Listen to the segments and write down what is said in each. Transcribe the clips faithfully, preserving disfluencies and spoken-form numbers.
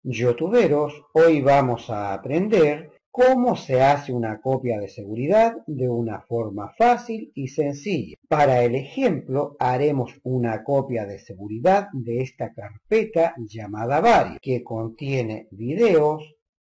Youtuberos, hoy vamos a aprender cómo se hace una copia de seguridad de una forma fácil y sencilla. Para el ejemplo, haremos una copia de seguridad de esta carpeta llamada Varios, que contiene videos,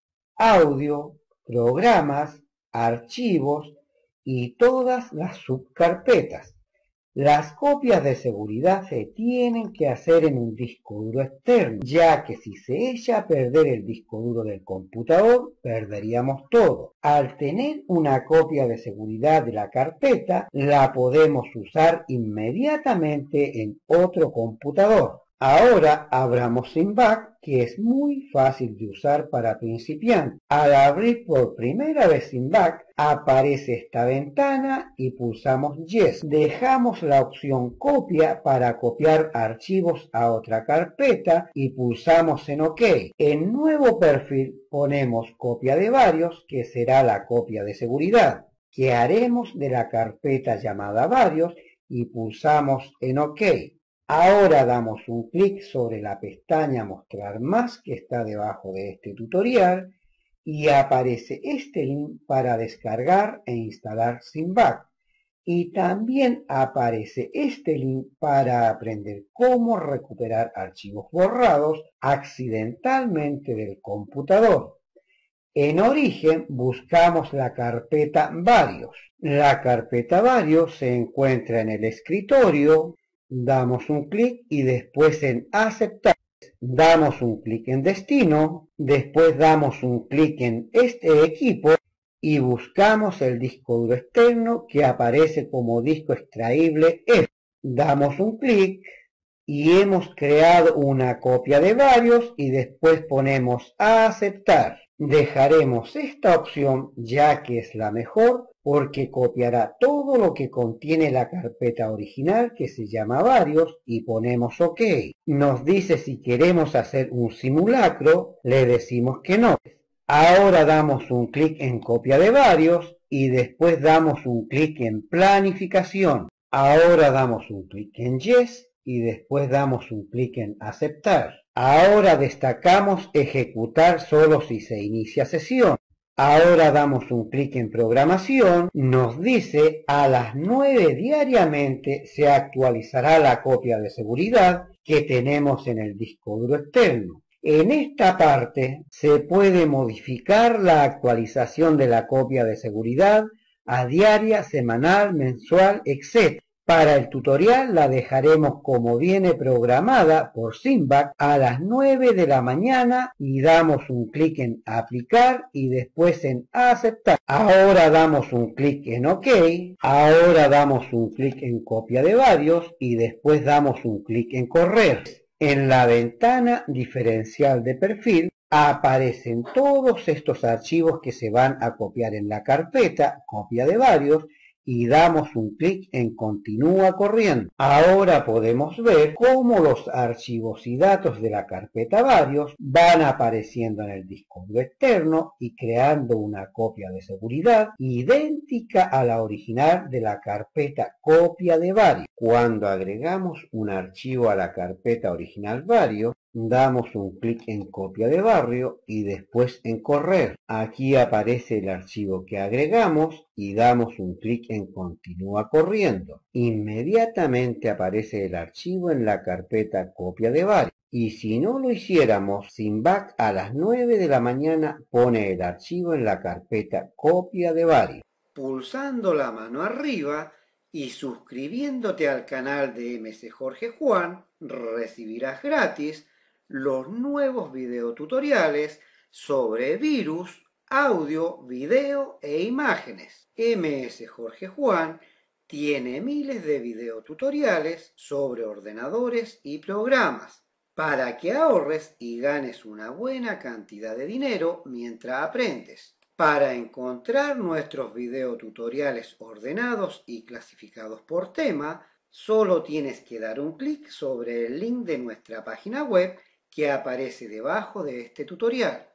audio, programas, archivos y todas las subcarpetas. Las copias de seguridad se tienen que hacer en un disco duro externo, ya que si se echa a perder el disco duro del computador, perderíamos todo. Al tener una copia de seguridad de la carpeta, la podemos usar inmediatamente en otro computador. Ahora abramos Simvac, que es muy fácil de usar para principiantes. Al abrir por primera vez Simvac, aparece esta ventana y pulsamos Yes. Dejamos la opción Copia para copiar archivos a otra carpeta y pulsamos en OK. En Nuevo Perfil ponemos Copia de Varios, que será la copia de seguridad, que haremos de la carpeta llamada Varios y pulsamos en OK. Ahora damos un clic sobre la pestaña Mostrar más que está debajo de este tutorial y aparece este link para descargar e instalar Simvac. Y también aparece este link para aprender cómo recuperar archivos borrados accidentalmente del computador. En origen buscamos la carpeta Varios. La carpeta Varios se encuentra en el escritorio. Damos un clic y después en Aceptar. Damos un clic en Destino, después damos un clic en este equipo y buscamos el disco duro externo que aparece como disco extraíble F. Damos un clic y hemos creado una copia de Varios y después ponemos a Aceptar. Dejaremos esta opción ya que es la mejor porque copiará todo lo que contiene la carpeta original que se llama Varios y ponemos OK. Nos dice si queremos hacer un simulacro, le decimos que no. Ahora damos un clic en Copia de Varios y después damos un clic en Planificación. Ahora damos un clic en Yes y después damos un clic en Aceptar. Ahora destacamos Ejecutar solo si se inicia sesión. Ahora damos un clic en Programación. Nos dice a las nueve diariamente se actualizará la copia de seguridad que tenemos en el disco duro externo. En esta parte se puede modificar la actualización de la copia de seguridad a diaria, semanal, mensual, etcétera. Para el tutorial la dejaremos como viene programada por Simvac a las nueve de la mañana y damos un clic en Aplicar y después en Aceptar. Ahora damos un clic en OK. Ahora damos un clic en Copia de Varios y después damos un clic en Correr. En la ventana diferencial de perfil aparecen todos estos archivos que se van a copiar en la carpeta Copia de Varios y damos un clic en Continúa corriendo. Ahora podemos ver cómo los archivos y datos de la carpeta Varios van apareciendo en el disco duro externo y creando una copia de seguridad idéntica a la original de la carpeta Copia de Varios. Cuando agregamos un archivo a la carpeta original Varios, damos un clic en Copia de Barrio y después en Correr. Aquí aparece el archivo que agregamos y damos un clic en Continúa corriendo. Inmediatamente aparece el archivo en la carpeta Copia de Varios. Y si no lo hiciéramos, Simvac a las nueve de la mañana pone el archivo en la carpeta Copia de Varios. Pulsando la mano arriba y suscribiéndote al canal de M C Jorge Juan, recibirás gratis los nuevos videotutoriales sobre virus, audio, video e imágenes. M S Jorge Juan tiene miles de videotutoriales sobre ordenadores y programas para que ahorres y ganes una buena cantidad de dinero mientras aprendes. Para encontrar nuestros videotutoriales ordenados y clasificados por tema, solo tienes que dar un clic sobre el link de nuestra página web que aparece debajo de este tutorial.